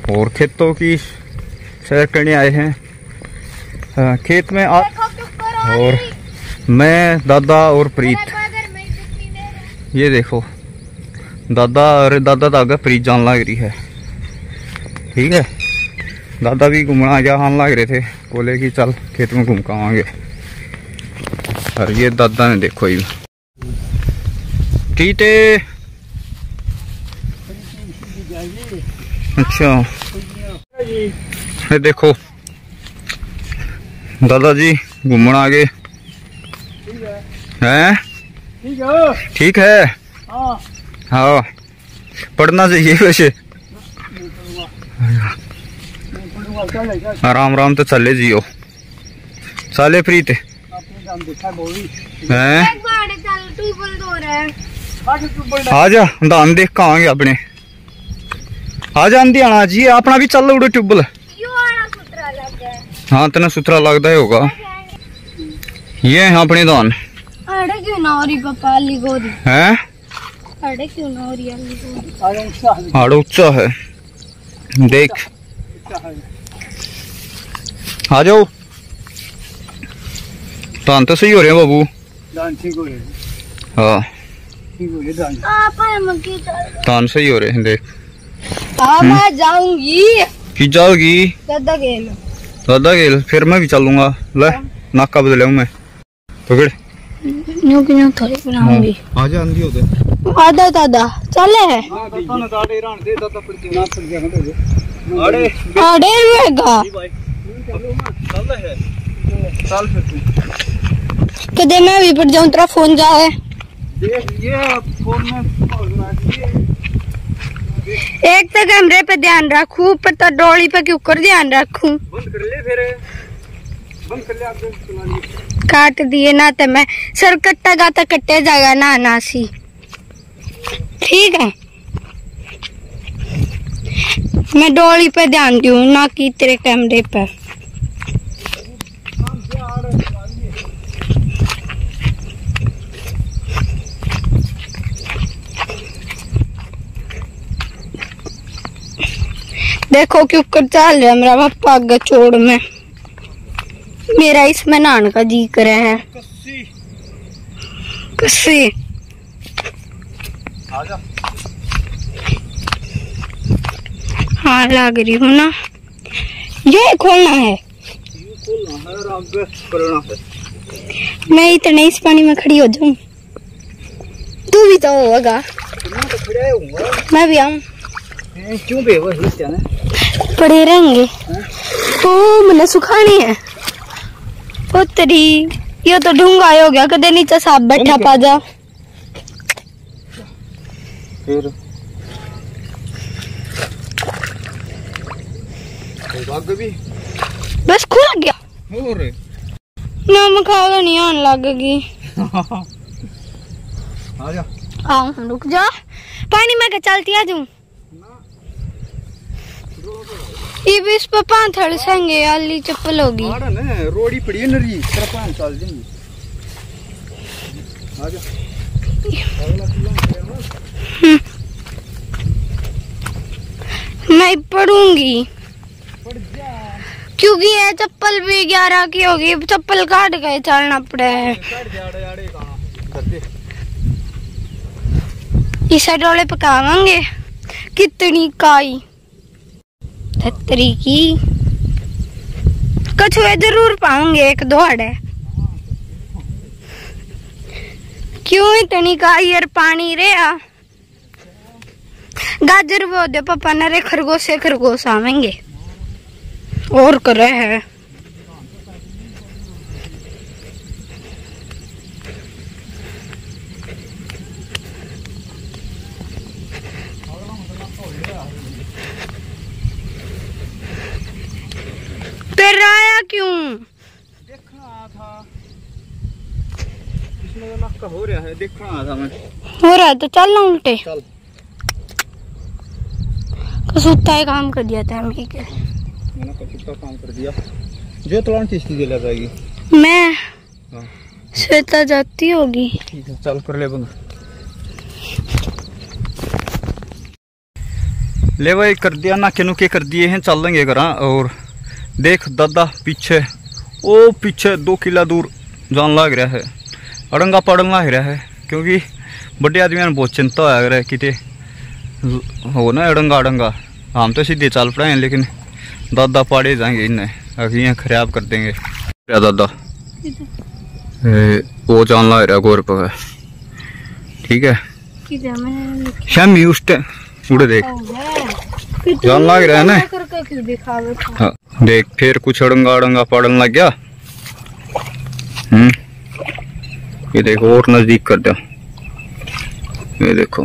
और खेतों की सैर करने आए हैं। खेत में और मैं, दादा और प्रीत। ये देखो दादा, अरे दादा तो आगे प्रीत जान लग रही है। ठीक है, दादा भी घूमना जान लग रहे थे, बोले कि चल खेत में घूम के आवांगे। और ये दादा ने देखो ये प्रीत। अच्छा ये देखो दादाजी घूमने आ गए हैं। ठीक है। हाँ पढ़ना चाहिए वैसे। आराम आराम तो चले जियो। चले प्रीत हैं। आजा धान देख के आवांगे अपने। आजा आंधी आना जी, अपना भी चल उड़े ट्यूबल। हाँ तना सुथरा लगता है होगा। ये है अपने धान है। आड़ ऊंचा है देख। आ जाओ। धान तो सही हो रहे हैं बाबू। हाँ धान सही हो रहे हैं देख। मैं जाऊंगी। कि जाओगी? दादा गेल फिर मैं भी चलूंगा। ले नाका बदले मैं पकड़। न्यू की न्यू थोड़ी बनाऊंगी। आजा आंधी होते आधा दादा चले है। आड़े रहेगा कदे मैं भी पड़ जाऊं तेरा फोन जाए। एक तो कैमरे पे ध्यान रखूं, पर तो डोली पे क्यों कर ध्यान रखूं। बंद कर ले फिर। बंद कर ले आप। काट दिए ना तो मैं सर कट्टा जाता कट्टे जाएगा ना नासी। ठीक है मैं डोली पे ध्यान दूं ना कि तेरे कैमरे पर। देखो क्यों कर चल रहा मेरा पापा आगे छोड़ में। मेरा इसमें नहाने का जी कर रहा है। कस्सी आजा। हाँ लग रही हूँ ना। ये खोलना है। मैं इतने इस पानी में खड़ी हो जाऊं। तू भी तो होगा। मैं भी आऊं। क्यों बेवा है पड़े रहेंगे तो मैंने सुखानी है। ओ तेरी ये तो ढूंगा हो गया। कदे नीचे सांप बैठा पा जा। फिर भी बस खुल गया। और नमक खागा नहीं आने लगेगी। आजा आओ रुक जा। पानी में क्या चलती आ जाऊं। ये भी इस पर पांथड़ संगे आली चप्पल होगी। रोड़ी पड़ी है नरी तेरा पान चल जाएंगी। आजा मैं पढ़ूंगी क्योंकि ये चप्पल भी 11 की होगी। चप्पल काट के चलना पड़ा है। इसे डोले पकावांगे। कितनी काई छतरी की कछुए जरूर पाऊंगे एक दो अड़े। क्यों इतनी काई और पानी रे। गाजर वो दे पापा नरे खरगोश आवेंगे और कर रहे हैं। फिर आया क्यों? देखना था इसमें नक्का हो रहा है। देखना था मैं। हो रहा है तो चल ना उल्टे। चल कसूता ही काम कर दिया था मैंने कसूता काम कर दिया। जो तलान किश्ती दिला जाएगी। मैं श्वेता जाती होगी। ठीक है चल कर ले बंद। ले भाई कर दिया नाके नुके कर दिए हैं, चल लेंगे घर। और देख दादा पीछे, ओ पीछे 2 किला दूर जान लग रहा है, अड़ंगा पड़न लग रहा है, क्योंकि बड़े आदमी ने बहुत चिंता हो रहा है कि हो ना अड़ंगा अड़ंगा। हम तो सीधे चल पड़े हैं, लेकिन दादा पाड़े जाएंगे, इन्हें अखियाँ खराब कर देंगे। क्या दादा वो जान लग रहा गोर पर, ठीक है शामी उस उड़े देख जान लग रहा है ना। हाँ, देख फिर कुछ अड़ंगा अड़ंगा पड़न लग गया। ये देखो और नजदीक कर दिया, ये देखो।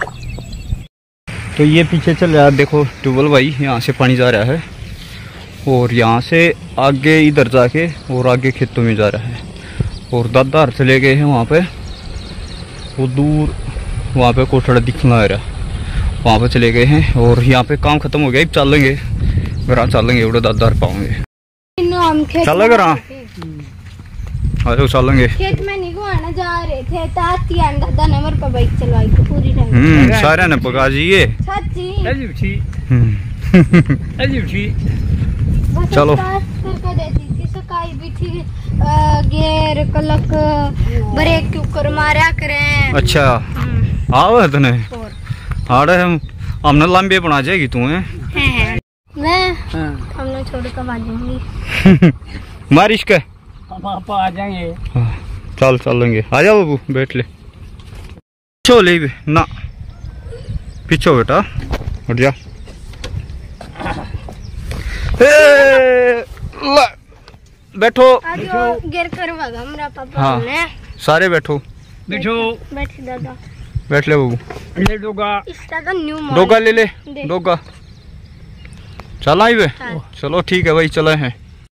तो ये पीछे चल रहा है, देखो ट्यूबवेल भाई, यहाँ से पानी जा रहा है और यहाँ से आगे इधर जाके और आगे खेतों में जा रहा है। और दादा चले गए हैं वहाँ पे, वो दूर वहाँ पे कोठड़ा दिखना आ रहा, वहाँ पे चले गए हैं। और यहाँ पे काम खत्म हो गया, अब चलेंगे घर, चलेंगे उड़े दादा पाओगे, चल घर चलेंगे। खेत में नहीं घुमाना जा रहे थे, ताती दादा ने मेरे पर बाइक चलवाई थी पूरी टाइम। सारे ने पका जी चलो करके देती थी, सकाई भी थी, गेर कलक ब्रेक के ऊपर मारा करें। अच्छा आओ तने हाड़े हमने लंबे बना जाएगी तू है मैं हमने छोड़ कर भाजूंगी मारिश के पापा आ जाएंगे। चल चलेंगे, आ जाओ बाबू बैठ ले, पीछो ले ना पीछो बेटा उठ जा। बैठो गिर कर मेरा पापा। हाँ ने सारे बैठो, बैठो बैठ दादा, बैठ ले बाबू, ले दोगा इसका तो न्यू डोगा ले ले डोगा, चला ही वे। चलो ठीक है भाई चले हैं।